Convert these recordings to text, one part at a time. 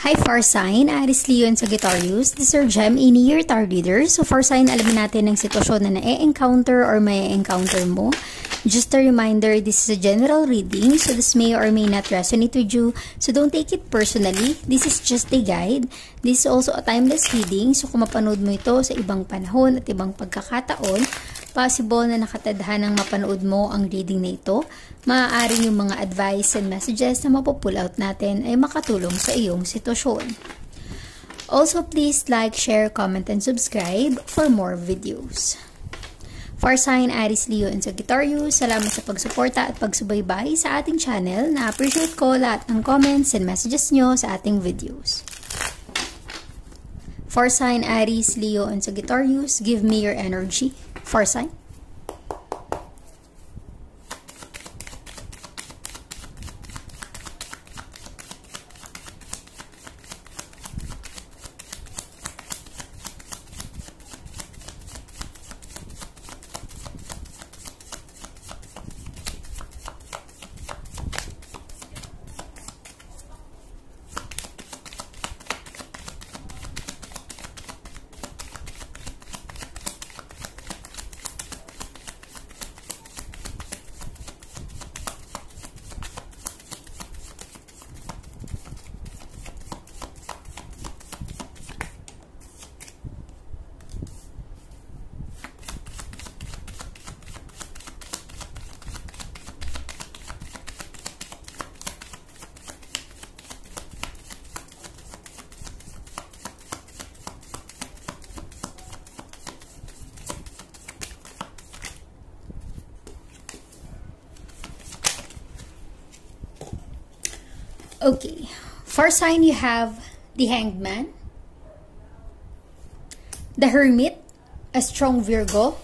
Hi Far Sign, Aris Leo and Sagittarius. This is your Gem in Year Tarot Reader. So Far Sign, alamin natin ang sitwasyon na na-encounter or may encounter mo. Just a reminder, this is a general reading, so this may or may not resonate with you. So don't take it personally. This is just a guide. This is also a timeless reading. So kung mapanood mo ito sa ibang panahon at ibang pagkakataon, possible na nakatadhanang mapanood mo ang reading na ito. Maaaring yung mga advice and messages na mapupull out natin ay makatulong sa iyong sitwasyon. Also, please like, share, comment, and subscribe for more videos. Far Sign, Aris, Leo, and Sagittarius, salamat sa pagsuporta at pagsubaybay sa ating channel. Na-appreciate ko lahat ng comments and messages nyo sa ating videos. Far Sign, Aris, Leo, and Sagittarius, give me your energy. Far Sign. Okay, Far Sign, you have the Hanged Man, the Hermit, a strong Virgo,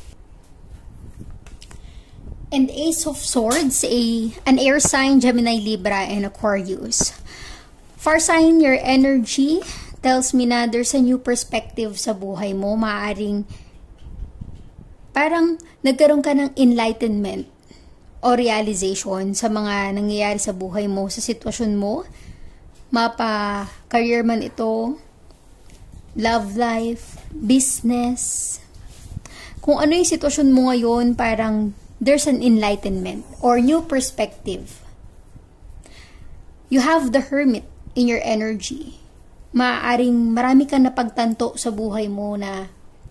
and Ace of Swords, an air sign, Gemini, Libra, and Aquarius. Far Sign, your energy tells me na there's a new perspective sa buhay mo. Maaaring parang nagkaroon ka ng enlightenment o realization sa mga nangyayari sa buhay mo, sa sitwasyon mo, mapa-career man ito, love life, business. Kung ano yung sitwasyon mo ngayon, parang there's an enlightenment or new perspective. You have the Hermit in your energy. Maaaring marami kang napagtanto sa buhay mo na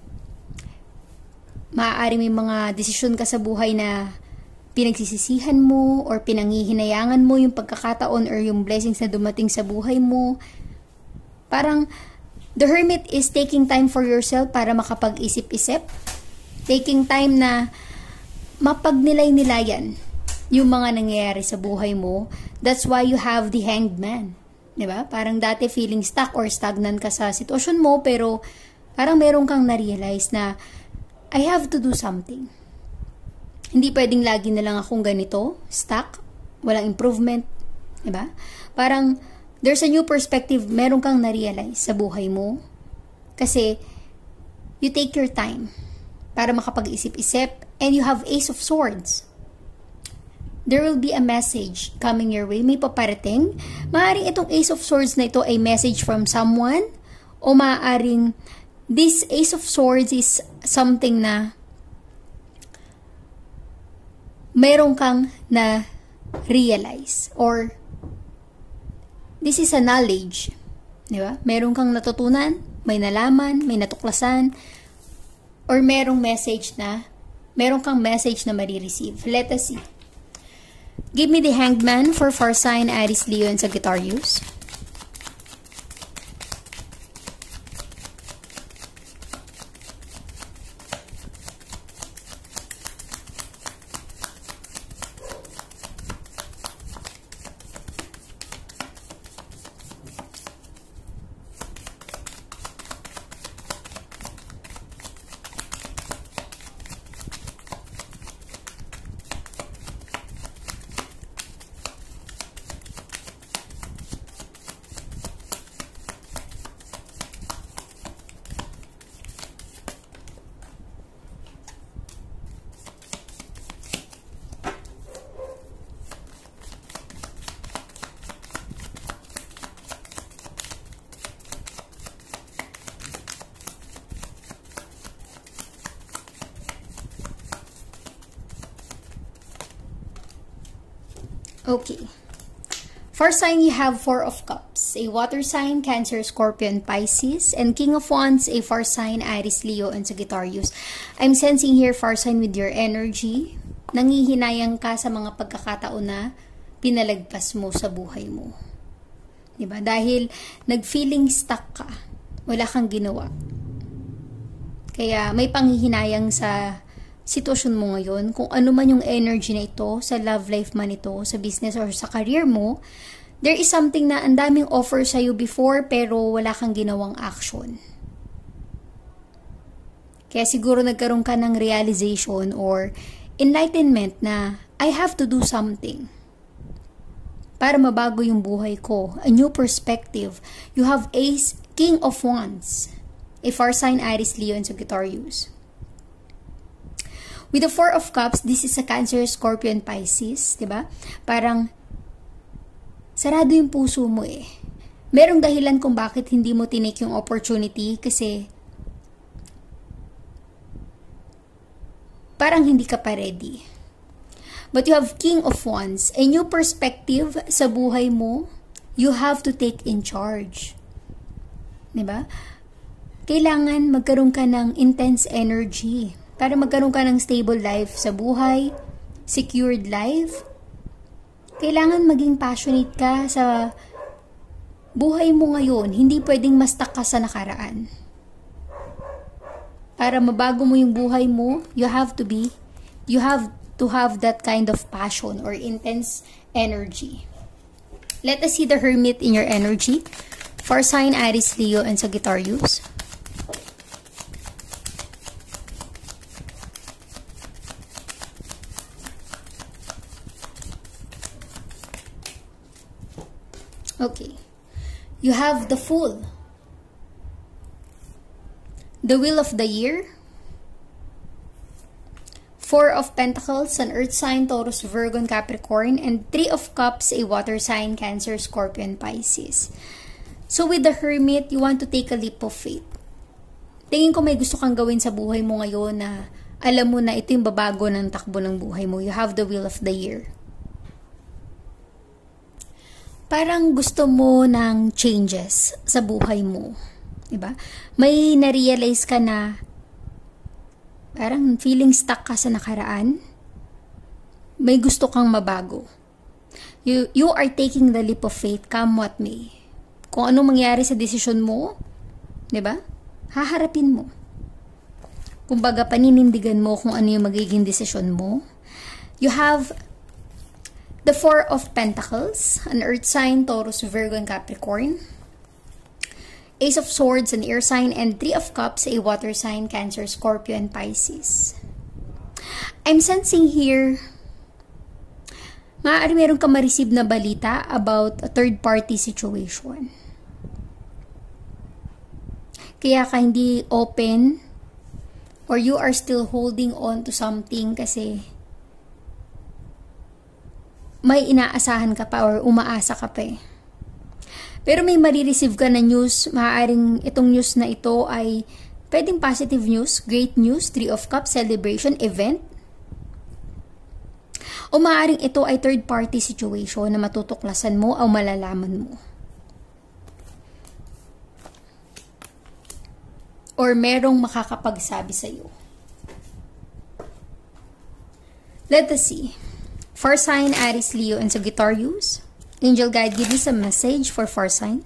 maaaring may mga desisyon ka sa buhay na pinagsisisihan mo or pinanghihinayangan mo yung pagkakataon or yung blessings na dumating sa buhay mo. Parang the Hermit is taking time for yourself para makapag-isip-isip. Taking time na mapagnilay-nilayan yung mga nangyayari sa buhay mo. That's why you have the Hanged Man. Diba? Parang dati feeling stuck or stagnant ka sa sitwasyon mo, pero parang meron kang na-realize na I have to do something. Hindi pwedeng lagi na lang akong ganito, stuck, walang improvement, diba? Parang, there's a new perspective, meron kang na-realize sa buhay mo. Kasi, you take your time para makapag-isip-isip, and you have Ace of Swords. There will be a message coming your way, may paparating. Maaaring itong Ace of Swords na ito ay message from someone, o maaaring this Ace of Swords is something na meron kang na-realize or this is a knowledge. Di ba? Meron kang natutunan, may nalaman, may natuklasan, or merong message na, meron kang message na marireceive. Let us see. Give me the Hanged Man for Far Sign, Aris, Leo, and Sagittarius. Okay. For sign, you have Four of Cups, a water sign, Cancer, Scorpion, Pisces, and King of Wands, a fire sign, Aries, Leo, and Sagittarius. I'm sensing here fire sign with your energy. Nangihinayang ka sa mga pagkakataon na pinalagpas mo sa buhay mo. Diba? Dahil nag-feeling stuck ka, wala kang ginawa. Kaya may panghihinayang sa sitwasyon mo ngayon, kung ano man yung energy na ito, sa love life man ito, sa business or sa career mo, there is something na ang daming offer sa'yo before pero wala kang ginawang action. Kaya siguro nagkaroon ka ng realization or enlightenment na I have to do something para mabago yung buhay ko. A new perspective. You have Ace, King of Wands, a fire sign, Aries, Leo, and Sagittarius. With the Four of Cups, this is a Cancer, Scorpion, Pisces, diba? Parang sarado yung puso mo eh. Merong dahilan kung bakit hindi mo tinake yung opportunity kasi parang hindi ka pa ready. But you have King of Wands, a new perspective sa buhay mo. You have to take in charge. Diba? Kailangan magkaroon ka ng intense energy para magkaroon ka ng stable life sa buhay, secured life. Kailangan maging passionate ka sa buhay mo ngayon. Hindi pwedeng ma-stuck ka sa nakaraan. Para mabago mo yung buhay mo, you have to have that kind of passion or intense energy. Let us see the Hermit in your energy. For sign, Aries, Leo, and Sagittarius. Okay. You have the Fool, the Wheel of the Year, Four of Pentacles, an Earth sign, Taurus, Virgo, and Capricorn, and Three of Cups, a water sign, Cancer, Scorpion, Pisces. So with the Hermit, you want to take a leap of faith. Tingin ko may gusto kang gawin sa buhay mo ngayon na alam mo na ito yung babago ng takbo ng buhay mo. You have the Wheel of the Year. Parang gusto mo ng changes sa buhay mo. Diba? May na-realize ka na parang feeling stuck ka sa nakaraan. May gusto kang mabago. You are taking the leap of faith, come what may. Kung anong mangyari sa desisyon mo, diba? Haharapin mo. Kumbaga, paninindigan mo kung ano yung magiging desisyon mo. You have the Four of Pentacles, an Earth sign, Taurus, Virgo, and Capricorn. Ace of Swords, an air sign, and Three of Cups, a water sign, Cancer, Scorpio, and Pisces. I'm sensing here, maaari meron ka ma-receive na balita about a third-party situation. Kaya ka hindi open or you are still holding on to something kasi may inaasahan ka pa or umaasa ka pa eh. Pero may marireceive ka na news, maaaring itong news na ito ay pwedeng positive news, great news, Three of Cups, celebration, event. O maaaring ito ay third-party situation na matutuklasan mo o malalaman mo. Or merong makakapagsabi sa iyo. Let us see. For sign, Aries, Leo, and Sagittarius. Angel guide, give me some message for fire sign.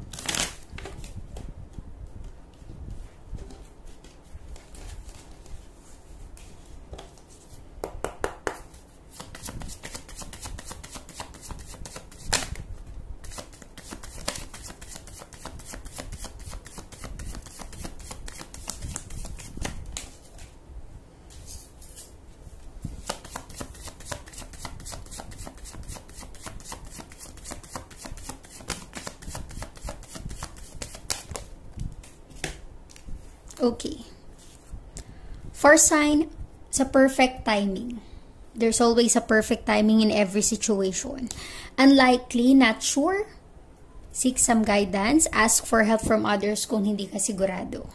Okay. For sign, sa perfect timing. There's always a perfect timing in every situation. Unlikely, not sure, seek some guidance, ask for help from others kung hindi ka sigurado.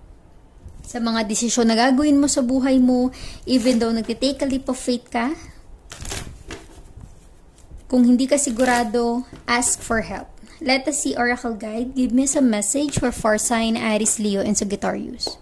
Sa mga desisyon na gagawin mo sa buhay mo, even though nagtitake a leap of faith ka, Kung hindi ka sigurado, ask for help. Let us see Oracle Guide. Give me some message for fire sign Aries, Leo, and Sagittarius.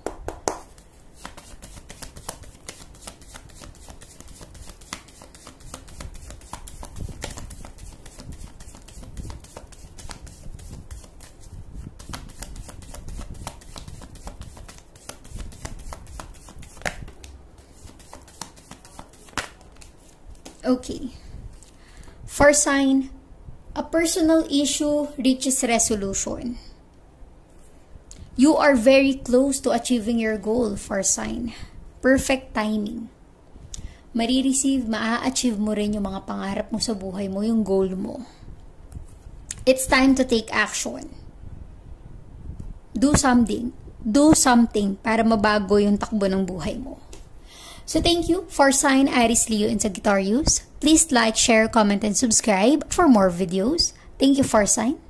Okay. For sign, a personal issue reaches resolution. You are very close to achieving your goal, for sign. Perfect timing. Marireceive, maa-achieve mo rin yung mga pangarap mo sa buhay mo, yung goal mo. It's time to take action. Do something. Do something para mabago yung takbo ng buhay mo. So thank you for sign Aries, Leo, and Sagittarius. Please like, share, comment, and subscribe for more videos. Thank you for sign.